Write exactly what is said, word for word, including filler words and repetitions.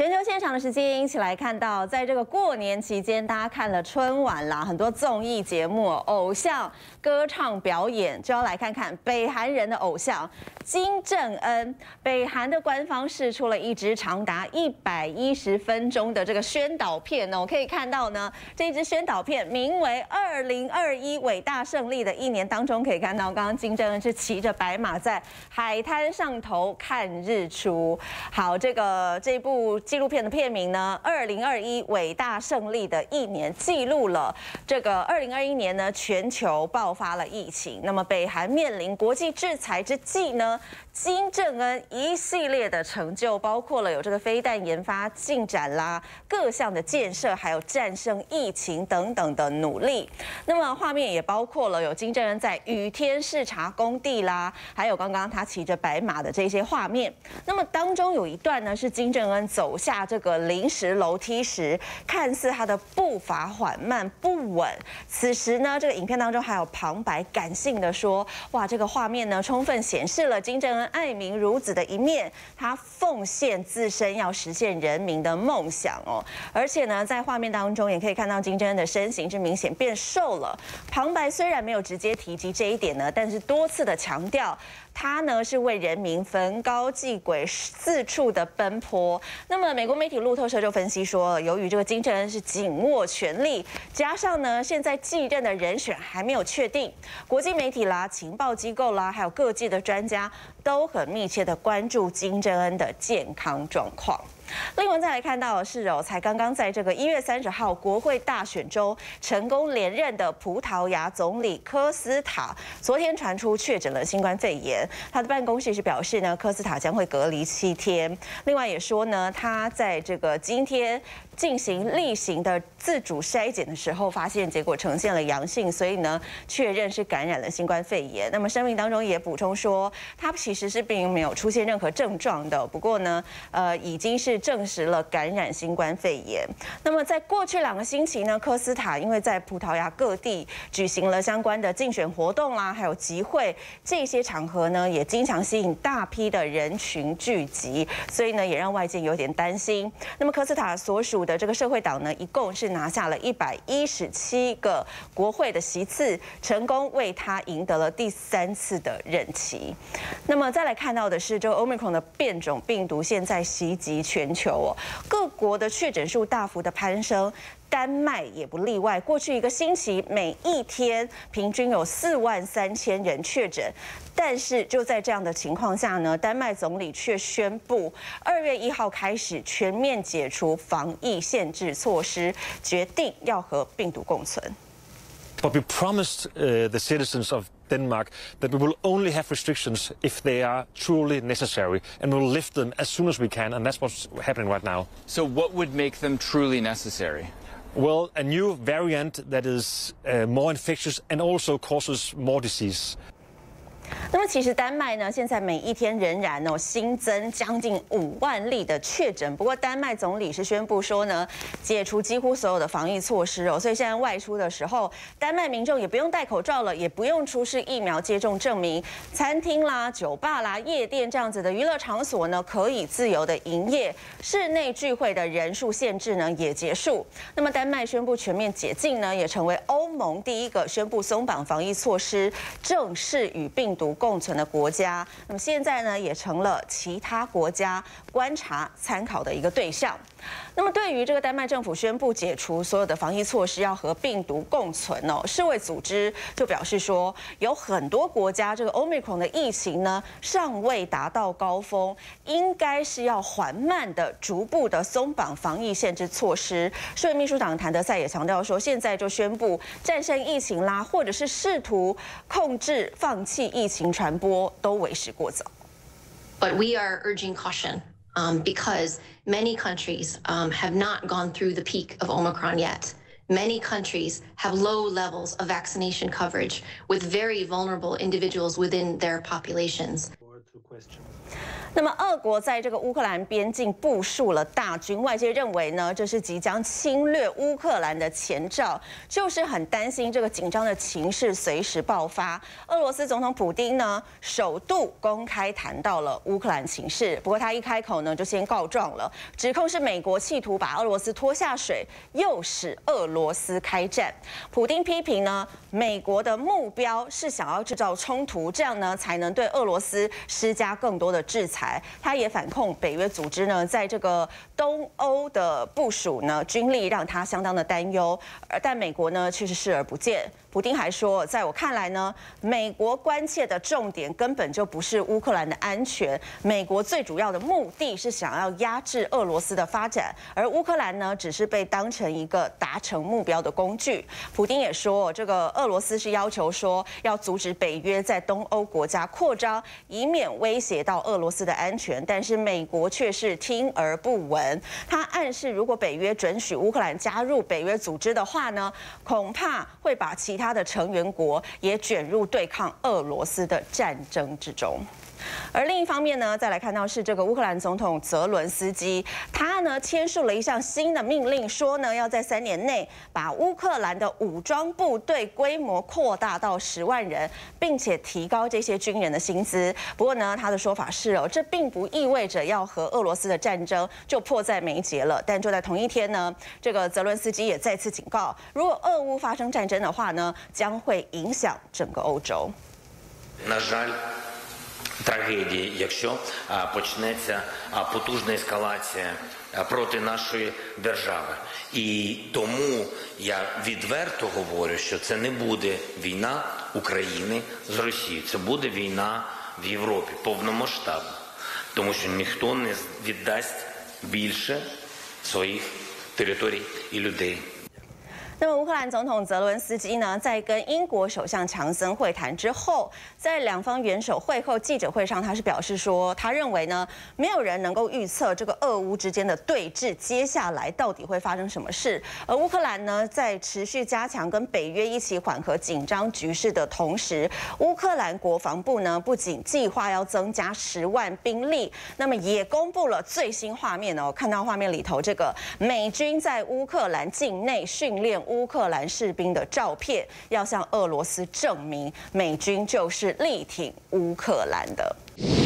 全球现场的时间，一起来看到，在这个过年期间，大家看了春晚啦，很多综艺节目、偶像歌唱表演，就要来看看北韩人的偶像金正恩。北韩的官方释出了一支长达一百一十分钟的这个宣导片哦，可以看到呢，这一支宣导片名为《二零二一伟大胜利的一年》当中，可以看到刚刚金正恩是骑着白马在海滩上头看日出。好，这个这部纪录片的片名呢，《二零二一伟大胜利的一年》，记录了这个二零二一年呢，全球爆发了疫情，那么北韩面临国际制裁之际呢，金正恩一系列的成就，包括了有这个飞弹研发进展啦，各项的建设，还有战胜疫情等等的努力。那么画面也包括了有金正恩在雨天视察工地啦，还有刚刚他骑着白马的这些画面。那么当中有一段呢，是金正恩走下这个临时楼梯时，看似他的步伐缓慢不稳。此时呢，这个影片当中还有旁白感性的说：“哇，这个画面呢，充分显示了金正恩爱民如子的一面，他奉献自身要实现人民的梦想哦。而且呢，在画面当中也可以看到金正恩的身形是明显变瘦了。旁白虽然没有直接提及这一点呢，但是多次的强调。”他呢是为人民焚高继晷，四处的奔波。那么，美国媒体路透社就分析说，由于这个金正恩是紧握权力，加上呢现在继任的人选还没有确定，国际媒体啦、情报机构啦，还有各界的专家都很密切的关注金正恩的健康状况。另外再来看到的是哦，才刚刚在这个一月三十号国会大选中成功连任的葡萄牙总理科斯塔，昨天传出确诊了新冠肺炎。他的办公室是表示呢，科斯塔将会隔离七天。另外也说呢，他在这个今天进行例行的自主筛检的时候，发现结果呈现了阳性，所以呢确认是感染了新冠肺炎。那么声明当中也补充说，他其实是并没有出现任何症状的，不过呢，呃，已经是证实了感染新冠肺炎。那么在过去两个星期呢，科斯塔因为在葡萄牙各地举行了相关的竞选活动啦，还有集会，这些场合呢也经常吸引大批的人群聚集，所以呢也让外界有点担心。那么科斯塔所属的这个社会党呢，一共是拿下了一百一十七个国会的席次，成功为他赢得了第三次的任期。那么再来看到的是，这个 Omicron 的变种病毒现在袭击全球哦，各国的确诊数大幅的攀升。丹麦也不例外，过去一个星期每一天平均有四万三千人确诊，但是就在这样的情况下呢，丹麦总理却宣布，二月一号开始全面解除防疫限制措施，决定要和病毒共存。 But we promised uh, the citizens of Denmark that we will only have restrictions if they are truly necessary, and we'll lift them as soon as we can, and that's what's happening right now. So what would make them truly necessary? Well, a new variant that is uh, more infectious and also causes more disease. 那么其实丹麦呢，现在每一天仍然哦新增将近五万例的确诊。不过丹麦总理是宣布说呢，解除几乎所有的防疫措施哦，所以现在外出的时候，丹麦民众也不用戴口罩了，也不用出示疫苗接种证明。餐厅啦、酒吧啦、夜店这样子的娱乐场所呢，可以自由的营业。室内聚会的人数限制呢也结束。那么丹麦宣布全面解禁呢，也成为欧盟第一个宣布松绑防疫措施，正式与病毒共存的国家，那么现在呢，也成了其他国家观察参考的一个对象。那么，对于这个丹麦政府宣布解除所有的防疫措施，要和病毒共存哦，世卫组织就表示说，有很多国家这个 Omicron 的疫情呢，尚未达到高峰，应该是要缓慢的、逐步的松绑防疫限制措施。世卫秘书长谭德赛也强调说，现在就宣布战胜疫情啦，或者是试图控制、放弃疫情传播，都为时过早。 But we are urging caution. Um, because many countries um, have not gone through the peak of Omicron yet. Many countries have low levels of vaccination coverage with very vulnerable individuals within their populations. 那么，俄国在这个乌克兰边境部署了大军，外界认为呢，这是即将侵略乌克兰的前兆，就是很担心这个紧张的情势随时爆发。俄罗斯总统普丁呢，首度公开谈到了乌克兰情势，不过他一开口呢，就先告状了，指控是美国企图把俄罗斯拖下水，诱使俄罗斯开战。普丁批评呢，美国的目标是想要制造冲突，这样呢，才能对俄罗斯施加更多的制裁。他也反控北约组织呢，在这个东欧的部署呢，军力让他相当的担忧，而但美国呢却是视而不见。普丁还说，在我看来呢，美国关切的重点根本就不是乌克兰的安全，美国最主要的目的是想要压制俄罗斯的发展，而乌克兰呢，只是被当成一个达成目标的工具。普丁也说，这个俄罗斯是要求说要阻止北约在东欧国家扩张，以免威胁到俄罗斯的安全，但是美国却是听而不闻。他暗示，如果北约准许乌克兰加入北约组织的话呢，恐怕会把其他的成员国也卷入对抗俄罗斯的战争之中。而另一方面呢，再来看到是这个乌克兰总统泽伦斯基，他呢签署了一项新的命令，说呢要在三年内把乌克兰的武装部队规模扩大到十万人，并且提高这些军人的薪资。不过呢，他的说法是哦，这并不意味着要和俄罗斯的战争就迫在眉睫了。但就在同一天呢，这个泽伦斯基也再次警告，如果俄乌发生战争的话呢，将会影响整个欧洲。 Трагедії, якщо почнеться потужна ескалація проти нашої держави. І тому я відверто говорю, що це не буде війна України з Росією. Це буде війна в Європі, повномасштабна. Тому що ніхто не віддасть більше своїх територій і людей. 那么，乌克兰总统泽伦斯基呢，在跟英国首相强森会谈之后，在两方元首会后记者会上，他是表示说，他认为呢，没有人能够预测这个俄乌之间的对峙接下来到底会发生什么事。而乌克兰呢，在持续加强跟北约一起缓和紧张局势的同时，乌克兰国防部呢，不仅计划要增加十万兵力，那么也公布了最新画面哦，看到画面里头这个美军在乌克兰境内训练乌克兰士兵的照片，要向俄罗斯证明美军就是力挺乌克兰的。